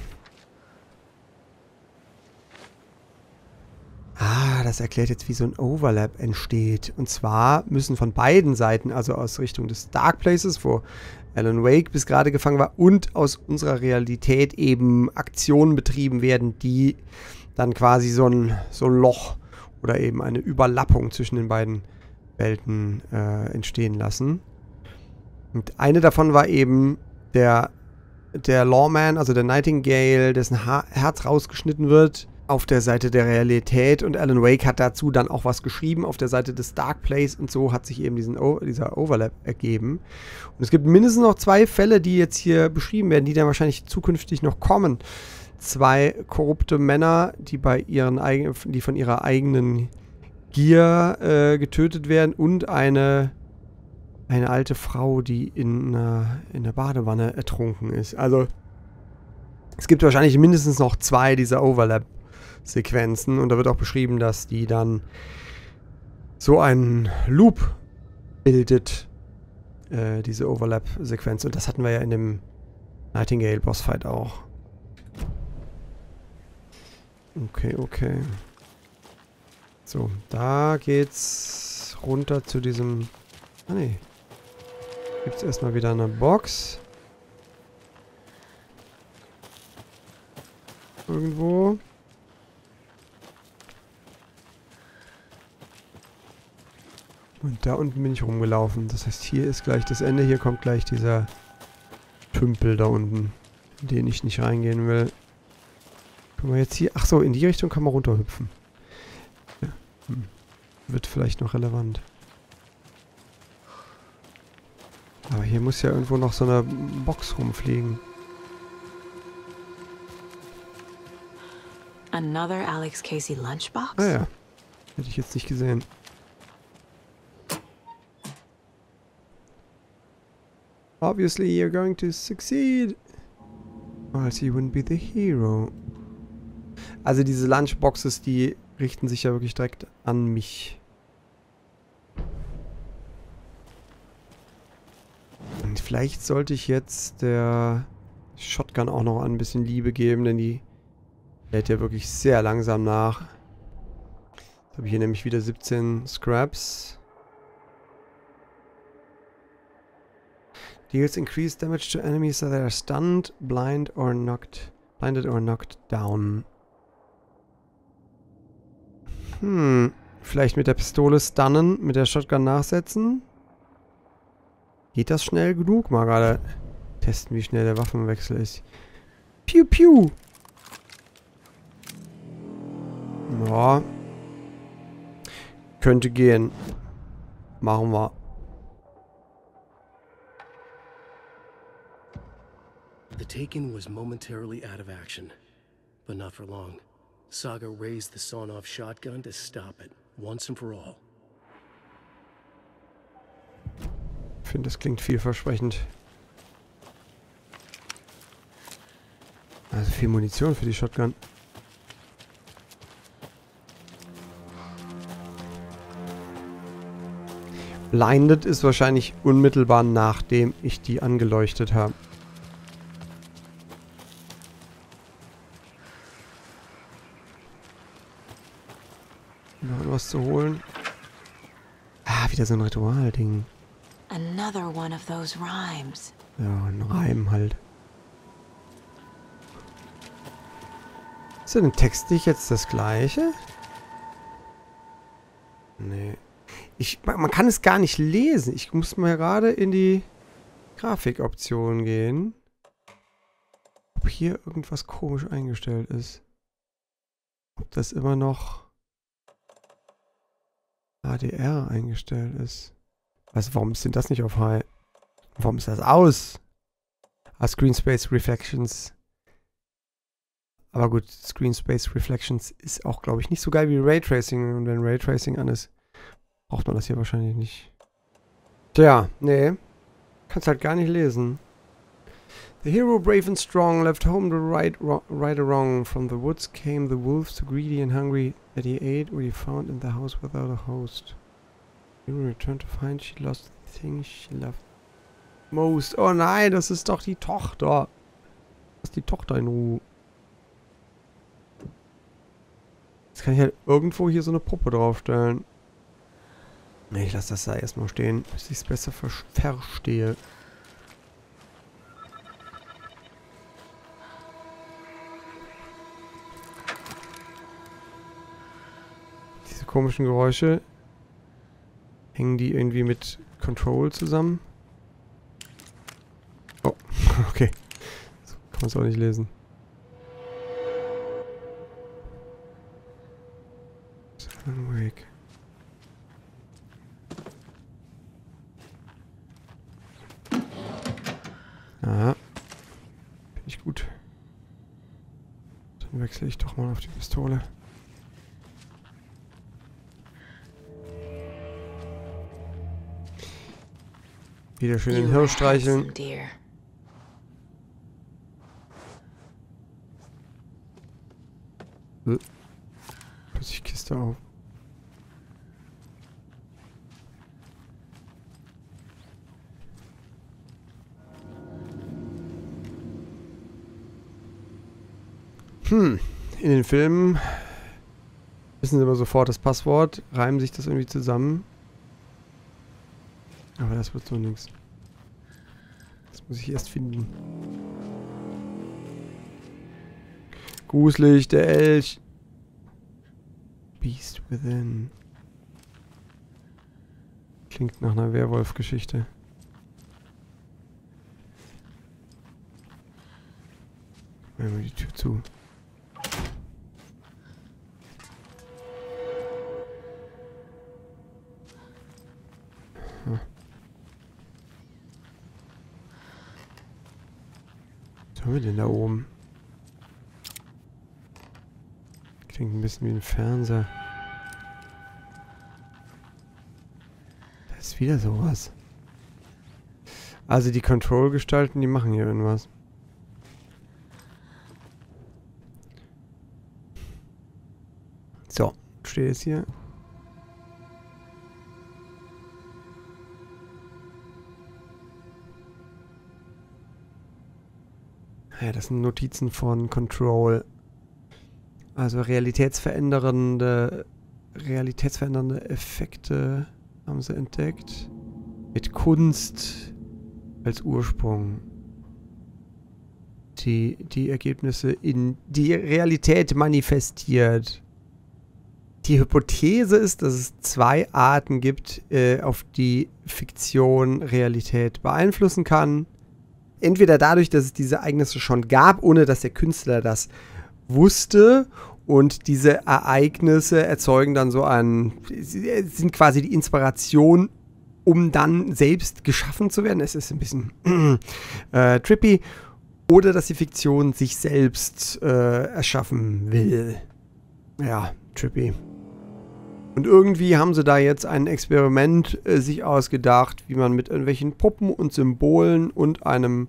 Ah, das erklärt jetzt, wie so ein Overlap entsteht. Und zwar müssen von beiden Seiten, also aus Richtung des Dark Places, wo Alan Wake bis gerade gefangen war, und aus unserer Realität eben Aktionen betrieben werden, die dann quasi so ein Loch oder eben eine Überlappung zwischen den beiden Welten entstehen lassen. Und eine davon war eben der Lawman, also der Nightingale, dessen Herz rausgeschnitten wird, auf der Seite der Realität und Alan Wake hat dazu dann auch was geschrieben. Auf der Seite des Dark Place und so hat sich eben dieser Overlap ergeben. Und es gibt mindestens noch 2 Fälle, die jetzt hier beschrieben werden, die dann wahrscheinlich zukünftig noch kommen. 2 korrupte Männer, die von ihrer eigenen Gier getötet werden und eine alte Frau, die in der Badewanne ertrunken ist. Also es gibt wahrscheinlich mindestens noch 2 dieser Overlap-Sequenzen und da wird auch beschrieben, dass die dann so einen Loop bildet, diese Overlap-Sequenz. Und das hatten wir ja in dem Nightingale-Bossfight auch. Okay. So, da geht's runter zu diesem... Ah, nee. Gibt's erstmal wieder eine Box. Irgendwo. Und da unten bin ich rumgelaufen. Das heißt, hier ist gleich das Ende. Hier kommt gleich dieser Tümpel da unten, in den ich nicht reingehen will. Können wir jetzt hier... Ach so, in die Richtung kann man runterhüpfen. Ja. Wird vielleicht noch relevant. Aber hier muss ja irgendwo noch so eine Box rumfliegen. Another Alex Casey lunchbox? Ah ja. Hätte ich jetzt nicht gesehen. Obviously you're going to succeed. Or else you wouldn't be the hero. Also diese Lunchboxes, die richten sich ja wirklich direkt an mich. Und vielleicht sollte ich jetzt der Shotgun auch noch ein bisschen Liebe geben, denn die lädt ja wirklich sehr langsam nach. Jetzt habe ich hier nämlich wieder 17 Scraps. Deals increased damage to enemies that are stunned, blinded or knocked down. Vielleicht mit der Pistole stunnen, mit der Shotgun nachsetzen. Geht das schnell genug? Mal gerade testen, wie schnell der Waffenwechsel ist. Piu, piu! Ja. Könnte gehen. Machen wir. The Taken was momentarily out of action, but not for long. Saga raised the sawn-off shotgun to stop it, once and for all. Ich finde, das klingt vielversprechend. Also viel Munition für die Shotgun. Blinded ist wahrscheinlich unmittelbar nachdem ich die angeleuchtet habe. Noch was zu holen. Ah, wieder so ein Ritualding. Another one of those rhymes. Ja, ein Reim halt. Ist denn textlich jetzt das gleiche? Nee. Man kann es gar nicht lesen. Ich muss mal gerade in die Grafikoption gehen. Ob hier irgendwas komisch eingestellt ist. Ob das immer noch HDR eingestellt ist. Also warum ist denn das nicht auf High? Warum ist das aus? Ah, Screen Space Reflections. Aber gut, Screen Space Reflections ist auch, glaube ich, nicht so geil wie Raytracing. Und wenn Raytracing an ist, braucht man das hier wahrscheinlich nicht. Tja, nee. Kannst halt gar nicht lesen. The hero, brave and strong, left home to right or wrong. From the woods came the wolves, so greedy and hungry that he ate what he found in the house without a host. He returned to find she lost the thing she loved most. Oh nein, das ist doch die Tochter. Lass die Tochter in Ruhe. Jetzt kann ich halt irgendwo hier so eine Puppe draufstellen. Nee, ich lasse das da erstmal stehen, bis ich es besser verstehe. Diese komischen Geräusche. Hängen die irgendwie mit Control zusammen? Oh, okay. So kann man es auch nicht lesen. Alan Wake. Ja. Finde ich gut. Dann wechsle ich doch mal auf die Pistole. Wieder schön den Hirsch streicheln. Plötzlich Kiste auf. In den Filmen wissen sie immer sofort das Passwort, reimen sich das irgendwie zusammen. Aber das wird so nichts. Das muss ich erst finden. Gruselig, der Elch. Beast Within. Klingt nach einer Werwolf-Geschichte. Machen wir die Tür zu. Was haben wir denn da oben? Klingt ein bisschen wie ein Fernseher. Da ist wieder sowas. Also die Control-Gestalten, die machen hier irgendwas. So, steht jetzt hier. Ja, das sind Notizen von Control. Also realitätsverändernde Effekte haben sie entdeckt. Mit Kunst als Ursprung. Die Ergebnisse in die Realität manifestiert. Die Hypothese ist, dass es zwei Arten gibt, auf die Fiktion Realität beeinflussen kann. Entweder dadurch, dass es diese Ereignisse schon gab, ohne dass der Künstler das wusste, und diese Ereignisse erzeugen dann so sind quasi die Inspiration, um dann selbst geschaffen zu werden. Es ist ein bisschen trippy. Oder dass die Fiktion sich selbst erschaffen will. Ja, trippy. Und irgendwie haben sie da jetzt ein Experiment sich ausgedacht, wie man mit irgendwelchen Puppen und Symbolen und einem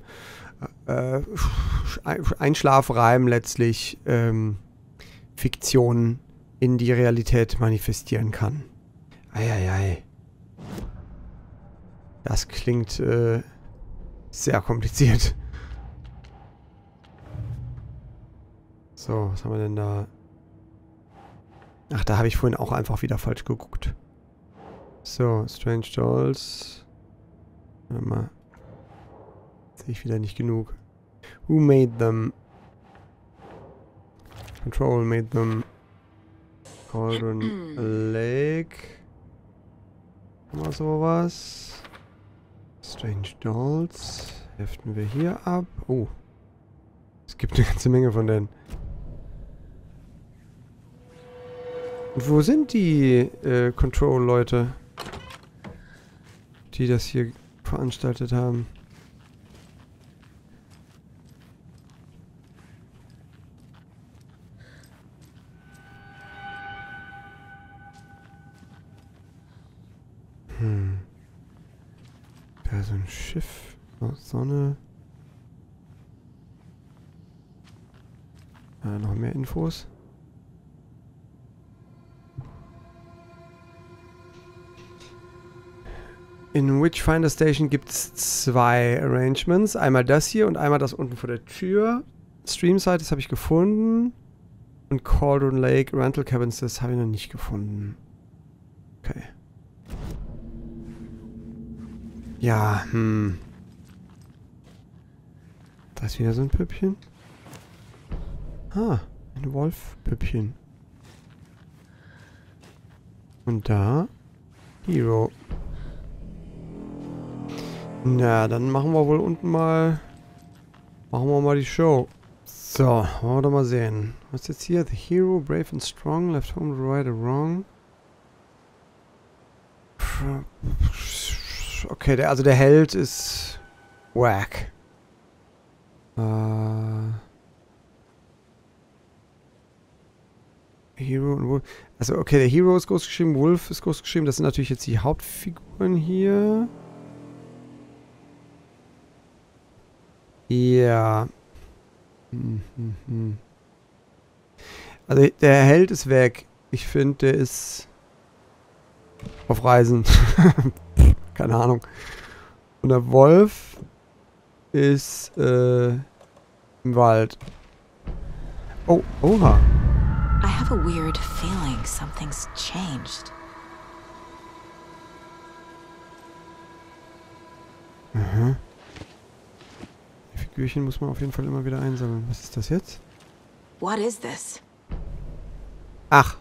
Einschlafreim letztlich Fiktionen in die Realität manifestieren kann. Eieiei. Das klingt sehr kompliziert. So, was haben wir denn da? Ach, da habe ich vorhin auch einfach wieder falsch geguckt. So, Strange Dolls. Warte mal. Sehe ich wieder nicht genug. Who made them? Control made them. Cauldron Lake. Mal sowas. Strange Dolls. Heften wir hier ab. Oh. Es gibt eine ganze Menge von denen. Und wo sind die Control-Leute, die das hier veranstaltet haben? Da ist so ein Schiff aus Sonne. Noch mehr Infos. In Witchfinder Station gibt es zwei Arrangements. Einmal das hier und einmal das unten vor der Tür. Streamside, das habe ich gefunden. Und Cauldron Lake, Rental Cabins, das habe ich noch nicht gefunden. Okay. Ja, Da ist wieder so ein Püppchen. Ah, ein Wolf-Püppchen. Und da Hero. Na, dann machen wir wohl unten mal... Machen wir mal die Show. So, wollen wir doch mal sehen. Was ist jetzt hier? The hero, brave and strong, left home to right or wrong. Okay, der Held ist wack. Hero und Wolf. Also okay, der Hero ist groß geschrieben, Wolf ist groß geschrieben. Das sind natürlich jetzt die Hauptfiguren hier. Ja. Also der Held ist weg. Ich finde, der ist auf Reisen. Keine Ahnung. Und der Wolf ist im Wald. Oh, oha. I have a weird feeling something's changed. Mhm. Die Figürchen muss man auf jeden Fall immer wieder einsammeln. Was ist das jetzt? What is this? Ach.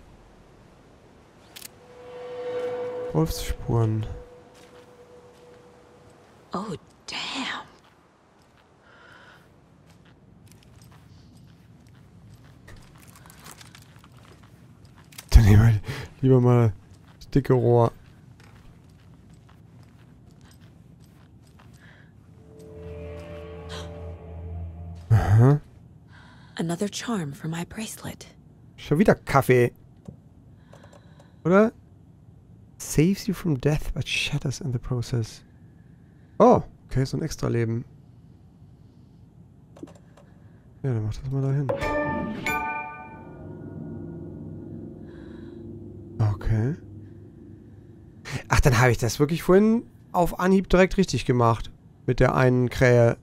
Wolfsspuren. Oh, damn. Dann nehmen wir lieber mal das dicke Rohr. Aha. Another charm for my bracelet. Schon wieder Kaffee. Oder? Saves you from death but shatters in the process. Oh, okay, so ein Extra-Leben. Ja, dann mach das mal dahin. Okay. Ach, dann habe ich das wirklich vorhin auf Anhieb direkt richtig gemacht. Mit der einen Krähe.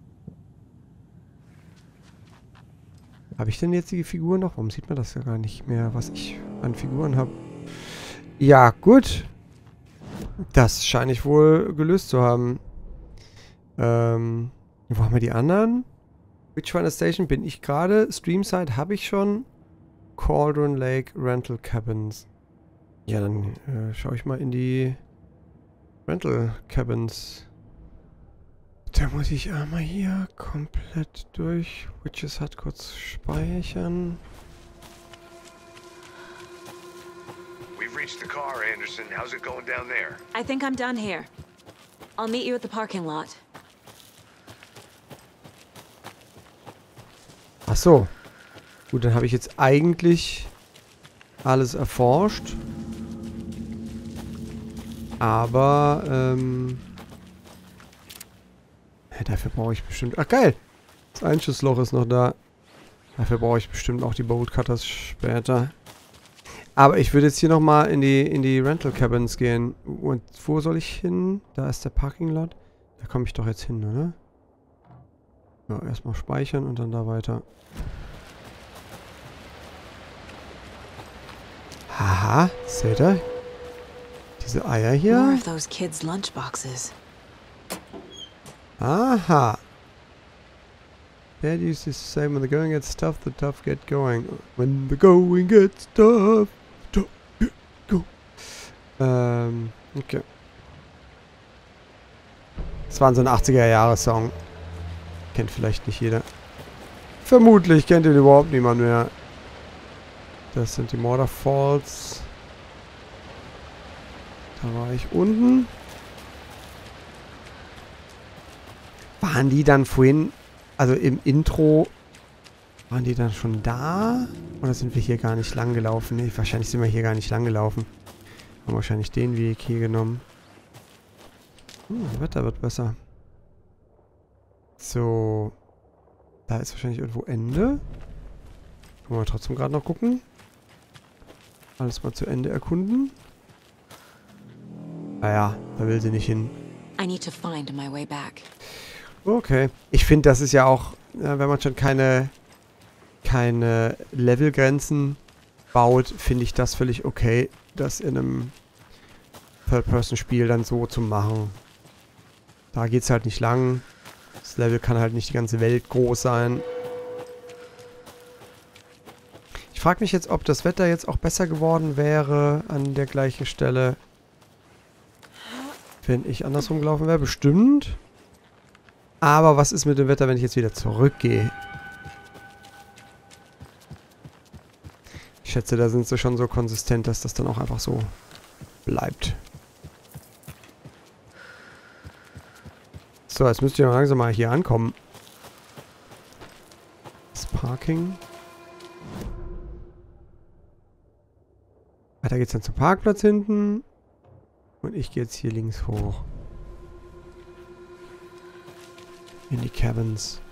Habe ich denn jetzt die Figuren noch? Warum sieht man das ja gar nicht mehr, was ich an Figuren habe? Ja, gut. Das scheine ich wohl gelöst zu haben. Wo haben wir die anderen? Witchfinder Station bin ich gerade. Streamside habe ich schon. Cauldron Lake Rental Cabins. Ja, dann schaue ich mal in die Rental Cabins. Da muss ich einmal hier komplett durch. Witches hat kurz speichern. We've reached the car, Anderson. How's it going down there? I think I'm done here. I'll meet you at the parking lot. Ach so. Gut, dann habe ich jetzt eigentlich alles erforscht. Aber, ja, dafür brauche ich bestimmt... Ach, geil! Das Einschussloch ist noch da. Dafür brauche ich bestimmt auch die Bolt Cutters später. Aber ich würde jetzt hier nochmal in die Rental Cabins gehen. Und wo soll ich hin? Da ist der Parking Lot. Da komme ich doch jetzt hin, oder? Ja, erstmal speichern und dann da weiter. Haha, seht ihr? Diese Eier More hier. of those kids' lunchboxes. Aha. Dad used to say when the going gets tough, the tough get going. When the going gets tough, tough get go. Okay. Das war so ein 80er-Jahre-Song. Kennt vielleicht nicht jeder. Vermutlich kennt ihn überhaupt niemand mehr. Das sind die Mortar Falls. Da war ich unten. Waren die dann vorhin, also im Intro, waren die dann schon da? Oder sind wir hier gar nicht lang gelaufen? Nee, wahrscheinlich sind wir hier gar nicht lang gelaufen. Haben wahrscheinlich den Weg hier genommen. Das Wetter wird besser. So. Da ist wahrscheinlich irgendwo Ende. Können wir trotzdem gerade noch gucken. Alles mal zu Ende erkunden. Naja, da will sie nicht hin. I need to find my way back. Okay. Ich finde, das ist ja auch, wenn man schon keine Levelgrenzen baut, finde ich das völlig okay, das in einem Third-Person-Spiel dann so zu machen. Da geht es halt nicht lang. Das Level kann halt nicht die ganze Welt groß sein. Ich frage mich jetzt, ob das Wetter jetzt auch besser geworden wäre an der gleichen Stelle, wenn ich andersrum gelaufen wäre. Bestimmt. Aber was ist mit dem Wetter, wenn ich jetzt wieder zurückgehe? Ich schätze, da sind sie schon so konsistent, dass das dann auch einfach so bleibt. So, jetzt müsst ihr noch langsam mal hier ankommen. Das Parking. Weiter geht's dann zum Parkplatz hinten. Und ich gehe jetzt hier links hoch. In die Cabins.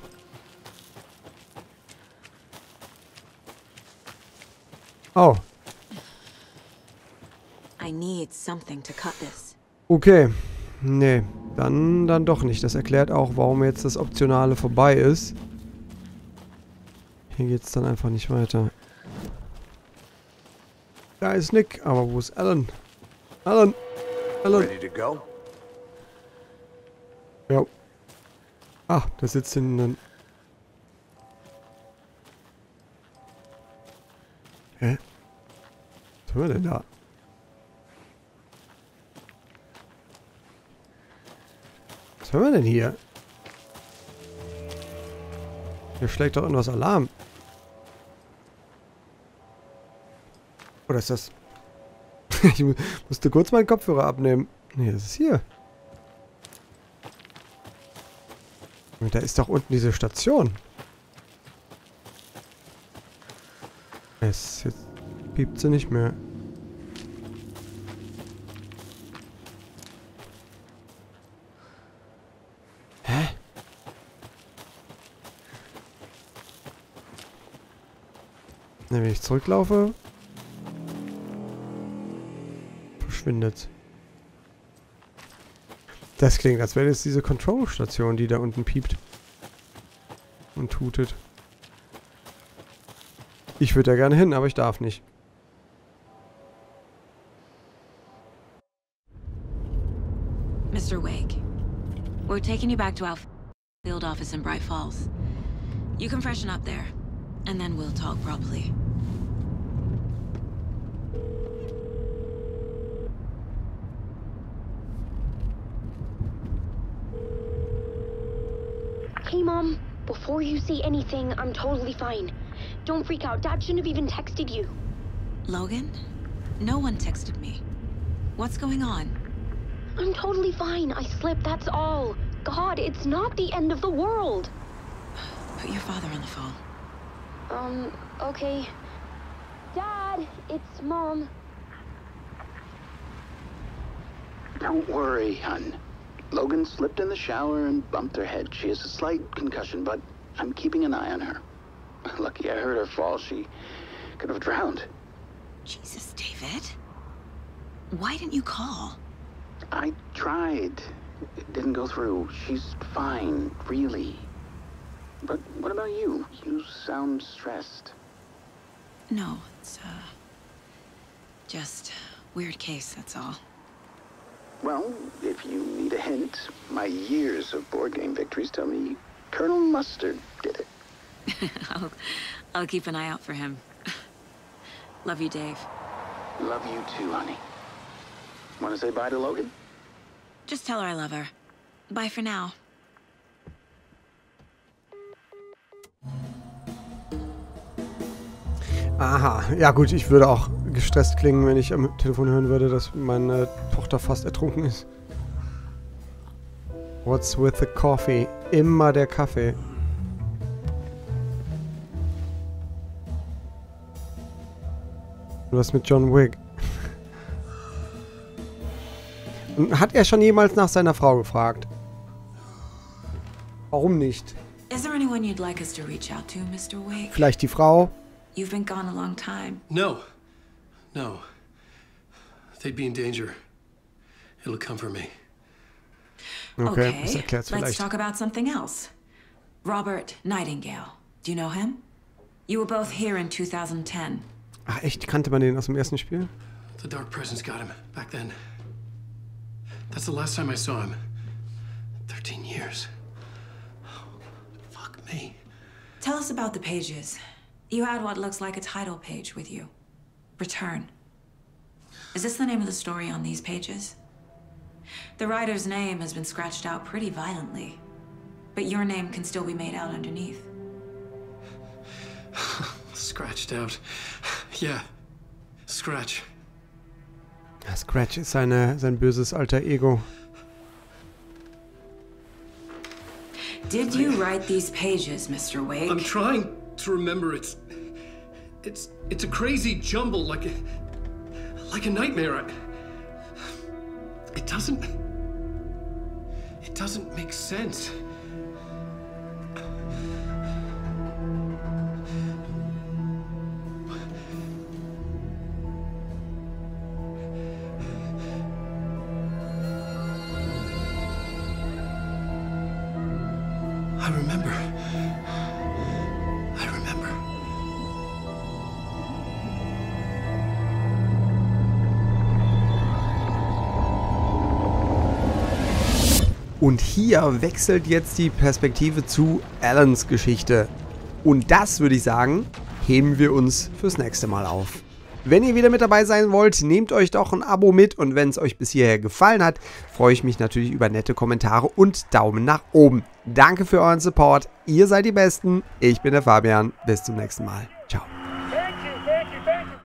Oh. I need something to cut this. Okay. Nee, dann doch nicht. Das erklärt auch, warum jetzt das Optionale vorbei ist. Hier geht's dann einfach nicht weiter. Da ist Nick, aber wo ist Alan? Alan! Alan! Ready to go? Ja. Ah, da sitzt hinten. Hä? Was haben wir denn da? Was haben wir denn hier? Hier schlägt doch irgendwas Alarm. Oder ist das... Ich musste kurz meinen Kopfhörer abnehmen. Nee, das ist hier. Und da ist doch unten diese Station. Jetzt piept sie nicht mehr. Hä? Na, wenn ich zurücklaufe, verschwindet. Das klingt, als wäre das diese Control-Station, die da unten piept. Und tutet. Ich würde da gerne hin, aber ich darf nicht. Mr. Wake, we're taking you back to our field office in Bright Falls. You can freshen up there, and then we'll talk properly. Hey, Mom. Before you say anything, I'm totally fine. Don't freak out. Dad shouldn't have even texted you. Logan? No one texted me. What's going on? I'm totally fine. I slipped, that's all. God, it's not the end of the world. Put your father on the phone. Okay. Dad, it's Mom. Don't worry, hon. Logan slipped in the shower and bumped her head. She has a slight concussion, but I'm keeping an eye on her. Lucky I heard her fall. She could have drowned. Jesus, David. Why didn't you call? I tried. It didn't go through. She's fine, really. But what about you? You sound stressed. No, it's, just weird case, that's all. Well, if you need a hint, my years of board game victories tell me Colonel Mustard did it. I'll keep an eye out for him. Love you, Dave. Love you too, honey. Want to say bye to Logan? Just tell her I love her. Bye for now. Aha, ja gut, ich würde auch gestresst klingen, wenn ich am Telefon hören würde, dass meine Tochter fast ertrunken ist. What's with the coffee? Immer der Kaffee. Was mit John Wick? Und hat er schon jemals nach seiner Frau gefragt? Warum nicht? Is there anyone you'd like us to reach out to, Mr. Wake? Vielleicht die Frau? You've been gone a long time. No. No. They'd be in danger. It'll come for me. Okay, das erklärt's let's vielleicht. talk about something else. Robert Nightingale. Do you know him? You were both here in 2010. Ach echt, kannte man den aus dem ersten Spiel? The Dark Presence got him back then. That's the last time I saw him. 13 years. Oh, fuck me. Tell us about the pages. You had what looks like a title page with you. Return. Is this the name of the story on these pages? The writer's name has been scratched out pretty violently, but your name can still be made out underneath. Scratched out. Yeah. Scratch. Ja, Scratch ist sein böses alter Ego. Did you write these pages, Mr. Wake? I'm trying to remember. It's a crazy jumble, like a nightmare. It doesn't make sense. I remember. Und hier wechselt jetzt die Perspektive zu Alans Geschichte. Und das, würde ich sagen, heben wir uns fürs nächste Mal auf. Wenn ihr wieder mit dabei sein wollt, nehmt euch doch ein Abo mit. Und wenn es euch bis hierher gefallen hat, freue ich mich natürlich über nette Kommentare und Daumen nach oben. Danke für euren Support. Ihr seid die Besten. Ich bin der Fabian. Bis zum nächsten Mal.